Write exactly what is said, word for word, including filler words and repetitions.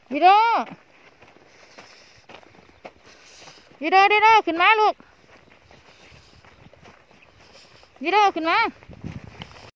ดีเด้อดีเด้อดีเด้อขึ้นมาลูกดีเด้อขึ้นมา